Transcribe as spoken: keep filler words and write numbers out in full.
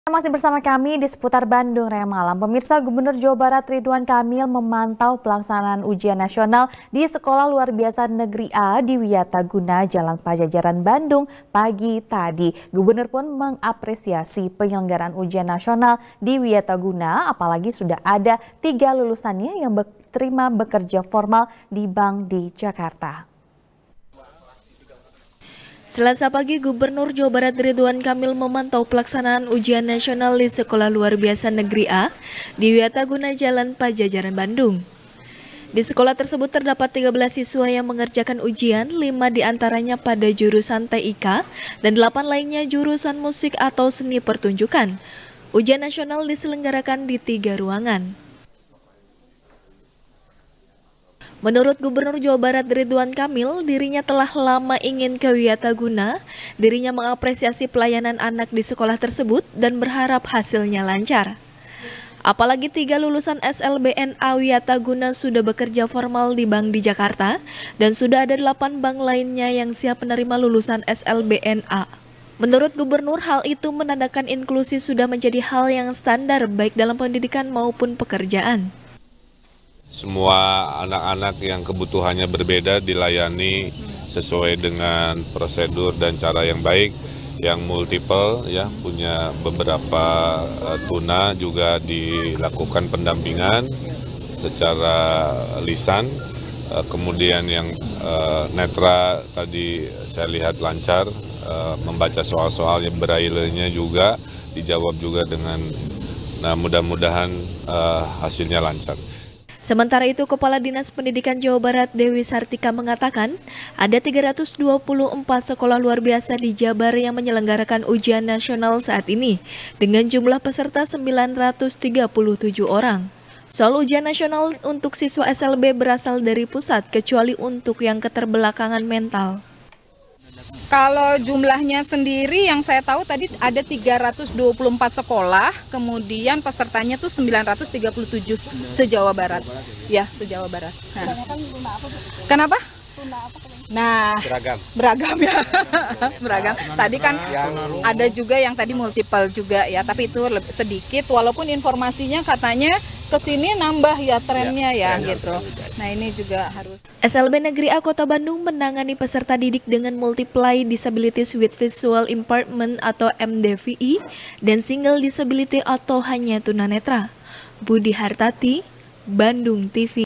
Masih bersama kami di seputar Bandung Raya Malam. Pemirsa, Gubernur Jawa Barat Ridwan Kamil memantau pelaksanaan ujian nasional di Sekolah Luar Biasa Negeri A di Wiataguna, Jalan Pajajaran, Bandung pagi tadi. Gubernur pun mengapresiasi penyelenggaraan ujian nasional di Wiataguna, apalagi sudah ada tiga lulusannya yang terima bekerja formal di bank di Jakarta. Selasa pagi, Gubernur Jawa Barat Ridwan Kamil memantau pelaksanaan ujian nasional di Sekolah Luar Biasa Negeri A di Wiataguna, Jalan Pajajaran, Bandung. Di sekolah tersebut terdapat tiga belas siswa yang mengerjakan ujian, lima diantaranya pada jurusan T I K dan delapan lainnya jurusan musik atau seni pertunjukan. Ujian nasional diselenggarakan di tiga ruangan. Menurut Gubernur Jawa Barat Ridwan Kamil, dirinya telah lama ingin ke Wiataguna. Dirinya mengapresiasi pelayanan anak di sekolah tersebut dan berharap hasilnya lancar. Apalagi tiga lulusan S L B N A Wiataguna sudah bekerja formal di bank di Jakarta dan sudah ada delapan bank lainnya yang siap menerima lulusan S L B N A. Menurut Gubernur, hal itu menandakan inklusi sudah menjadi hal yang standar baik dalam pendidikan maupun pekerjaan. Semua anak-anak yang kebutuhannya berbeda dilayani sesuai dengan prosedur dan cara yang baik, yang multiple, ya punya beberapa uh, tuna juga dilakukan pendampingan secara lisan, uh, kemudian yang uh, netra tadi saya lihat lancar, uh, membaca soal-soal yang braille-nya juga dijawab juga dengan, nah mudah-mudahan uh, hasilnya lancar. Sementara itu, Kepala Dinas Pendidikan Jawa Barat Dewi Sartika mengatakan ada tiga ratus dua puluh empat sekolah luar biasa di Jabar yang menyelenggarakan ujian nasional saat ini dengan jumlah peserta sembilan ratus tiga puluh tujuh orang. Soal ujian nasional untuk siswa S L B berasal dari pusat kecuali untuk yang keterbelakangan mental. Kalau jumlahnya sendiri yang saya tahu tadi ada tiga ratus dua puluh empat sekolah, kemudian pesertanya tuh sembilan ratus tiga puluh tujuh se-Jawa Barat. Ya, se-Jawa Barat. Nah. Kenapa? Nah, beragam. Beragam ya. Beragam. Tadi kan ada juga yang tadi multiple juga ya, tapi itu lebih sedikit walaupun informasinya katanya ke sini nambah ya trennya ya, ya gitu. Nah, ini juga harus. S L B Negeri A Kota Bandung menangani peserta didik dengan multiply disabilities with visual impairment atau M D V I dan single disability atau hanya tunanetra. Budi Hartati, Bandung T V.